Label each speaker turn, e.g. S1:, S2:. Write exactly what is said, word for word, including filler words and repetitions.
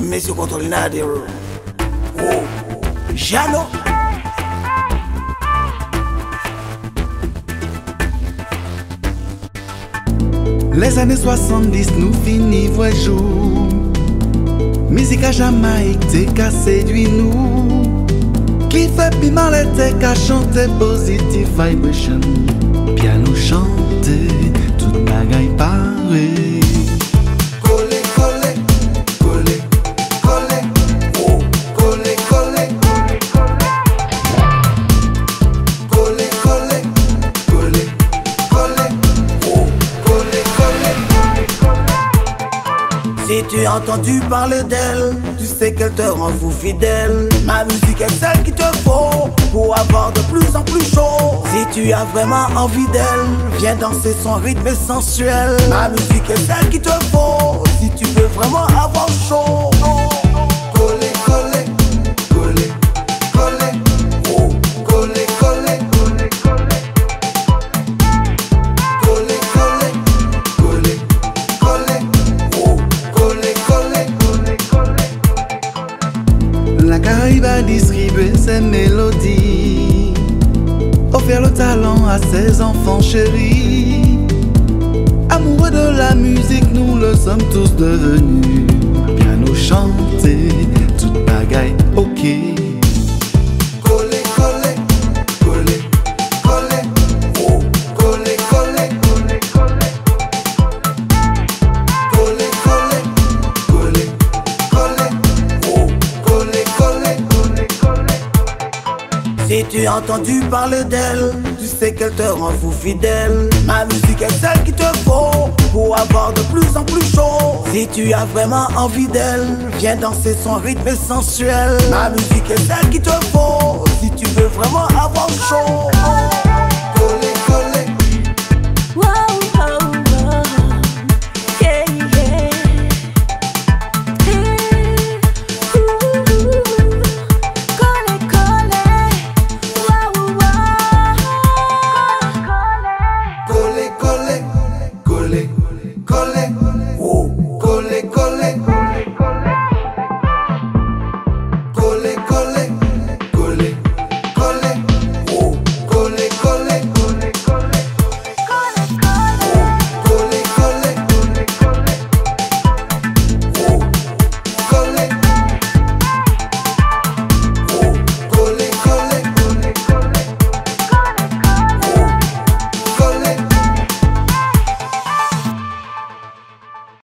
S1: Monsieur Controlinadio. Oh, Jano.
S2: Les années soixante-dix nous finit voie jour. Musique à Jamaïque t'es qu'à séduire nous. Qui fait piment l'été qu'à chanter positive vibration. Piano chanter, toute bagaille parée. Collé, collé, collé, collé, oh, collé, collé, collé, collé, collé, collé, oh, collé, collé.
S1: Si tu as entendu parler d'elle, tu sais qu'elle te rend fou fidèle. Ma musique est celle qu'il te faut pour avoir de plus en plus chaud. Si tu as vraiment envie d'elle, viens danser son rythme sensuel. Ma musique est celle qu'il te faut si tu veux vraiment avoir chaud.
S2: Collé, collé, collé, collé, oh, collé, collé, collé, collé, collé, collé, collé, oh, collé, collé, collé. La Caraïbe a distribué ses mélodies, offert le talent à ses enfants chéris. Amoureux de la musique, nous le sommes tous devenus. Piano chanter, toute bagaille ok. Collé, collé, collé, collé, oh, collé, collé, collé, collé, collé, collé, collé, collé, oh, collé, collé, collé, collé.
S1: Si tu as entendu parler d'elle, tu sais qu'elle te rend fou fidèle. Ma musique est celle qu'il te faut pour avoir de plus en plus chaud. Si tu as vraiment envie d'elle, viens danser son rythme sensuel. Ma musique est celle qu'il te faut si tu veux vraiment avoir chaud.